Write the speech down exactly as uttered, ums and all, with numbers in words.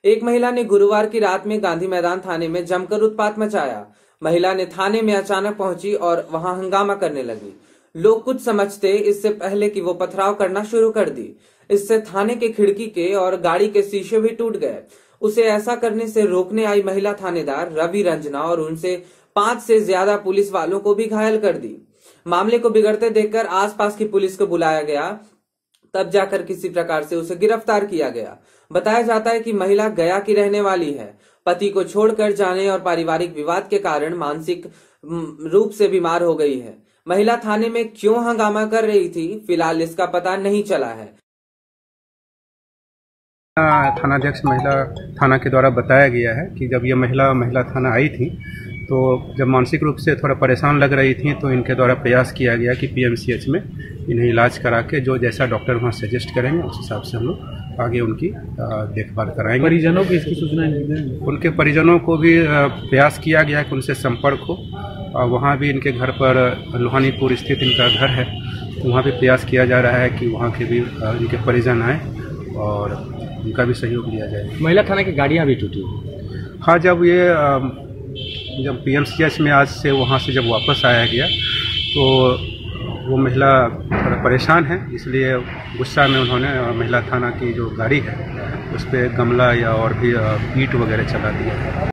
एक महिला ने गुरुवार की रात में गांधी मैदान थाने में जमकर उत्पात मचाया। महिला ने थाने में अचानक पहुंची और वहां हंगामा करने लगी। लोग कुछ समझते इससे पहले कि वो पथराव करना शुरू कर दी। इससे थाने के खिड़की के और गाड़ी के शीशे भी टूट गए। उसे ऐसा करने से रोकने आई महिला थानेदार रवि रंजना और उनसे पांच से ज्यादा पुलिस वालों को भी घायल कर दी। मामले को बिगड़ते देखकर आसपास की पुलिस को बुलाया गया, तब जाकर किसी प्रकार से उसे गिरफ्तार किया गया। बताया जाता है कि महिला गया की रहने वाली है। पति को छोड़कर जाने और पारिवारिक विवाद के कारण मानसिक रूप से बीमार हो गई है। महिला थाने में क्यों हंगामा कर रही थी, फिलहाल इसका पता नहीं चला है। थानाध्यक्ष महिला थाना के द्वारा बताया गया है कि जब ये महिला महिला थाना आई थी तो जब मानसिक रूप से थोड़ा परेशान लग रही थी तो इनके द्वारा प्रयास किया गया कि पीएमसीएच में इन्हें इलाज करा के जो जैसा डॉक्टर वहाँ सजेस्ट करेंगे उस हिसाब से हम लोग आगे उनकी देखभाल कराएंगे। परिजनों की इसकी सूचना नहीं? उनके परिजनों को भी प्रयास किया गया है कि उनसे संपर्क हो। वहाँ भी इनके घर पर लोहानीपुर स्थित इनका घर है, तो वहाँ भी प्रयास किया जा रहा है कि वहाँ के भी इनके परिजन आए और उनका भी सहयोग लिया जाए। महिला थाना की गाड़ियाँ भी टूटी? हाँ, जब ये जब पीएमसीएच में आज से वहाँ से जब वापस आया गया तो वो महिला थोड़ा परेशान है, इसलिए गुस्सा में उन्होंने महिला थाना की जो गाड़ी है उस पर गमला या और भी ईंट वगैरह चला दिया।